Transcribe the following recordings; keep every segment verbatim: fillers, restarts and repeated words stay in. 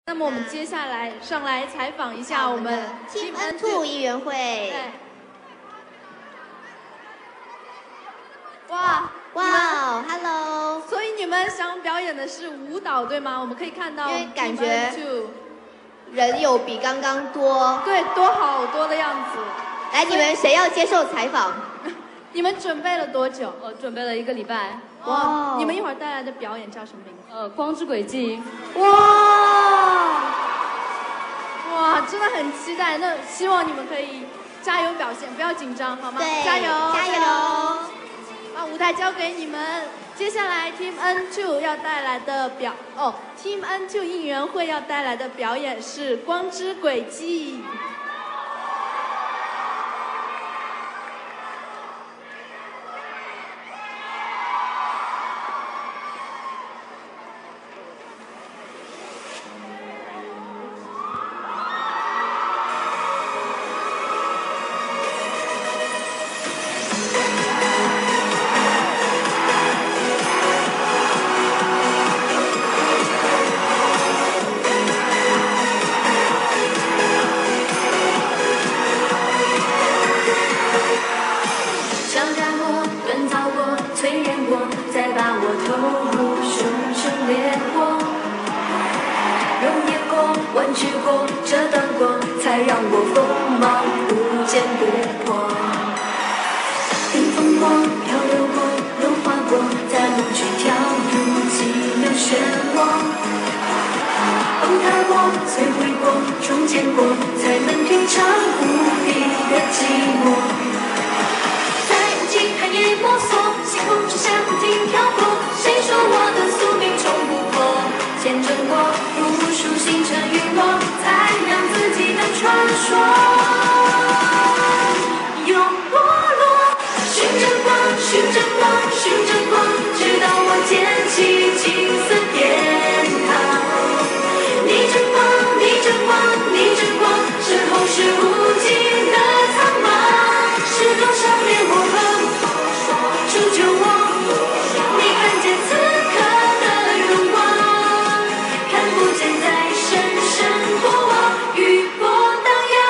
那么我们接下来上来采访一下我们 Team N 二 应援会。 对。哇哇 ，Hello！ 所以你们想表演的是舞蹈对吗？我们可以看到， 因为感觉人有比刚刚多， 对，多好多的样子。 来，你们谁要接受采访？ 你们准备了多久？ 我准备了一个礼拜。 哇！你们一会儿带来的表演叫什么名字？ 呃，光之轨迹。 哇！哇，真的很期待。那希望你们可以加油表现，不要紧张，好吗？ 对， 加油， 加油！ 把舞台交给你们。接下来 Team N 二 要带来的表哦 ，Team N 二 应援会要带来的表演是《光之轨迹》。 再把我投入熊熊烈火，熔炼过，弯曲过，遮挡过，才让我锋芒无坚不破。迎风过，漂流过，融化过，在梦去跳入寂寥漩涡。崩塌过，摧毁过，重建过，才能品尝无比的寂寞。在无尽寒夜摸索，星空之下不停漂泊。谁说我的宿命冲不破？见证过无数星辰陨落，才让自己的传说有没落。循着光，循着光，循着光，直到我捡起金色殿堂。逆着光，逆着光，逆着光，身后是无尽的苍茫。是多少烈火横铸就我，你看见此刻的荣光，看不见在深深过往，余波荡漾。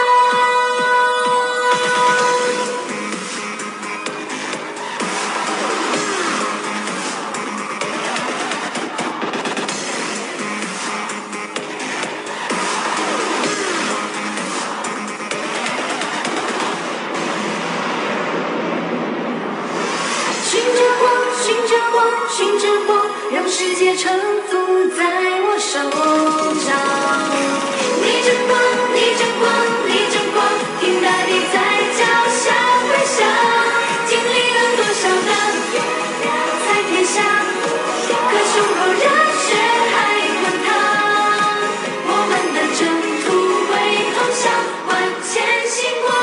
循着光，循着光，循着光，让世界承租在我手掌。逆着光，逆着光，逆着光，听大地在脚下回响。经历了多少的才天下，可胸口热血还滚烫。我们的征途会通向万千星光。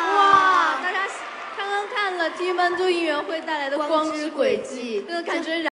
Team N 二 应援会带来的《光之轨迹》，这个感觉。